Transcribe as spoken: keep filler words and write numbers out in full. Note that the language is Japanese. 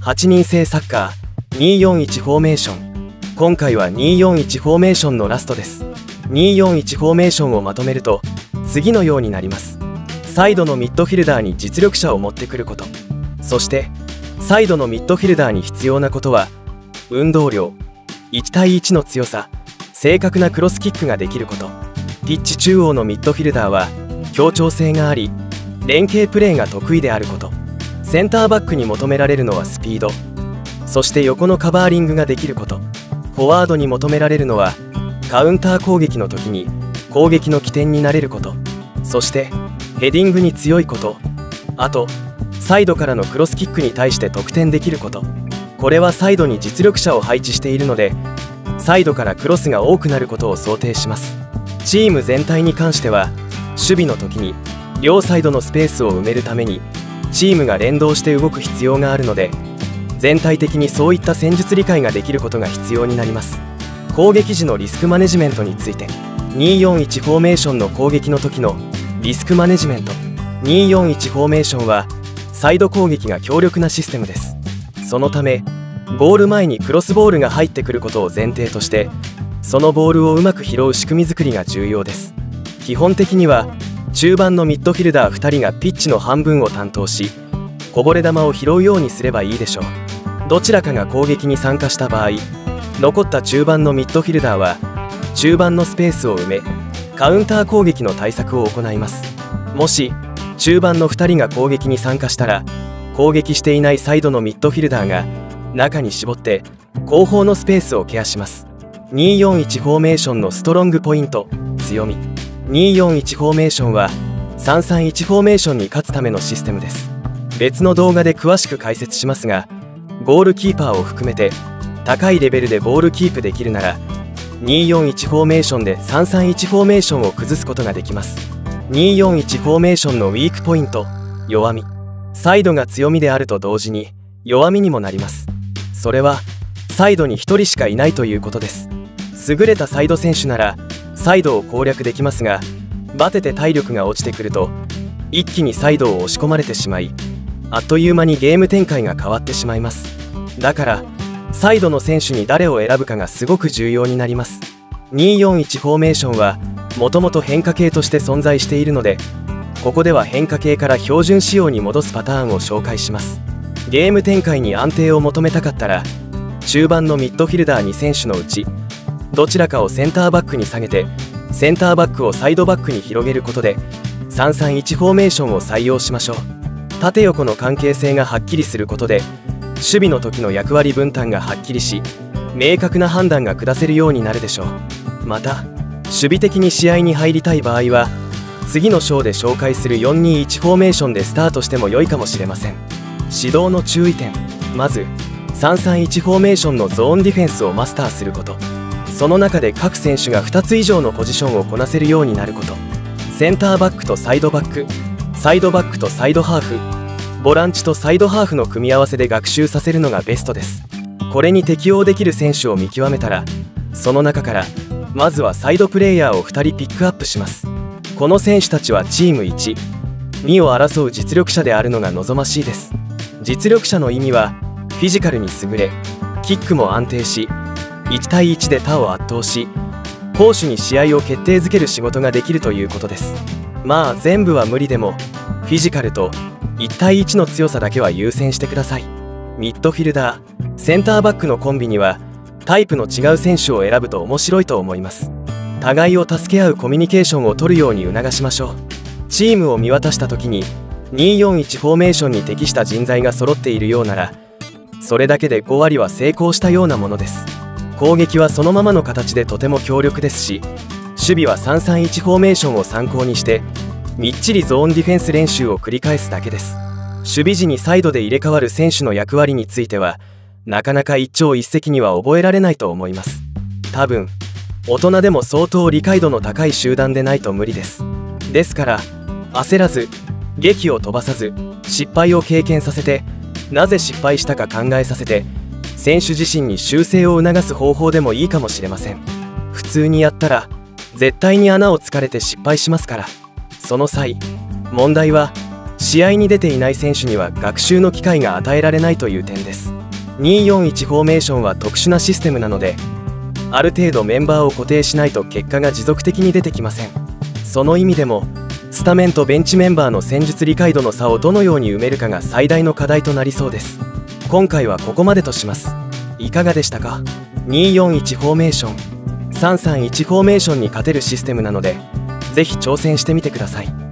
はちにん制サッカーにーよんいちフォーメーション。今回はにーよんいちフォーメーションのラストです。にーよんいちフォーメーションをまとめると次のようになります。サイドのミッドフィルダーに実力者を持ってくること、そしてサイドのミッドフィルダーに必要なことは運動量、いちたいいちの強さ、正確なクロスキックができること。ピッチ中央のミッドフィルダーは協調性があり連携プレーが得意であること。センターバックに求められるのはスピード、そして横のカバーリングができること。フォワードに求められるのはカウンター攻撃の時に攻撃の起点になれること、そしてヘディングに強いこと。あとサイドからのクロスキックに対して得点できること。これはサイドに実力者を配置しているのでサイドからクロスが多くなることを想定します。チーム全体に関しては守備の時に両サイドのスペースを埋めるためにチームが連動して動く必要があるので全体的にそういった戦術理解ができることが必要になります。攻撃時のリスクマネジメントについて、にーよんいちフォーメーションの攻撃の時のリスクマネジメント。にーよんいちフォーメーションはサイド攻撃が強力なシステムです。そのためゴール前にクロスボールが入ってくることを前提としてそのボールをうまく拾う仕組み作りが重要です。基本的には中盤のミッドフィルダーふたりがピッチの半分を担当しこぼれ球を拾うようにすればいいでしょう。どちらかが攻撃に参加した場合残った中盤のミッドフィルダーは中盤のスペースを埋めカウンター攻撃の対策を行います。もし中盤のふたりが攻撃に参加したら攻撃していないサイドのミッドフィルダーが中に絞って後方のスペースをケアします。にーよんいちフォーメーションのストロングポイント、強み。にーよんいちフォーメーションはさんさんいちフォーメーションに勝つためのシステムです。別の動画で詳しく解説しますがゴールキーパーを含めて高いレベルでボールキープできるならにーよんいちフォーメーションでさんさんいちフォーメーションを崩すことができます。にーよんいちフォーメーションのウィークポイント、弱み。サイドが強みであると同時に弱みにもなります。それはサイドにひとりしかいないということです。優れたサイド選手ならサイドを攻略できますがバテて体力が落ちてくると一気にサイドを押し込まれてしまいあっという間にゲーム展開が変わってしまいます。だからサイドの選手に誰を選ぶかがすごく重要になります。にーよんいちフォーメーションはもともと変化系として存在しているのでここでは変化系から標準仕様に戻すパターンを紹介します。ゲーム展開に安定を求めたかったら中盤のミッドフィルダーに選手のうちどちらかをセンターバックに下げてセンターバックをサイドバックに広げることでさんさんいちフォーメーションを採用しましょう。縦横の関係性がはっきりすることで守備の時の役割分担がはっきりし明確な判断が下せるようになるでしょう。また守備的に試合に入りたい場合は次の章で紹介するよんにーいちフォーメーションでスタートしても良いかもしれません。指導の注意点。まずさんさんいちフォーメーションのゾーンディフェンスをマスターすること。その中で各選手がふたつ以上のポジションをこなせるようになること。センターバックとサイドバック、サイドバックとサイドハーフ、ボランチとサイドハーフの組み合わせで学習させるのがベストです。これに適応できる選手を見極めたらその中からまずはサイドプレーヤーをふたりピックアップします。この選手たちはチームいち、にを争う実力者であるのが望ましいです。実力者の意味はフィジカルに優れキックも安定しいちたいいちで他を圧倒し攻守に試合を決定づける仕事ができるということです。まあ全部は無理でもフィジカルといちたいいちの強さだけは優先してください。ミッドフィルダー、センターバックのコンビにはタイプの違う選手を選ぶと面白いと思います。互いを助け合うコミュニケーションを取るように促しましょう。チームを見渡した時ににーよんいちフォーメーションに適した人材が揃っているようならそれだけでごわりは成功したようなものです。攻撃はそのままの形でとても強力ですし守備はさんさんいちフォーメーションを参考にしてみっちりゾーンディフェンス練習を繰り返すだけです。守備時にサイドで入れ替わる選手の役割についてはなかなか一朝一夕には覚えられないと思います。多分大人でも相当理解度の高い集団でないと無理です。ですから焦らず檄を飛ばさず失敗を経験させてなぜ失敗したか考えさせて選手自身に修正を促す方法でもいいかもしれません。普通にやったら絶対に穴を突かれて失敗しますから。その際問題は試合に出ていない選手には学習の機会が与えられないという点です。にーよんいちフォーメーションは特殊なシステムなので、ある程度メンバーを固定しないと結果が持続的に出てきません。その意味でもスタメンとベンチメンバーの戦術理解度の差をどのように埋めるかが最大の課題となりそうです。今回はここまでとします。いかがでしたか？ にーよんいち フォーメーション、さんさんいちフォーメーションに勝てるシステムなので、ぜひ挑戦してみてください。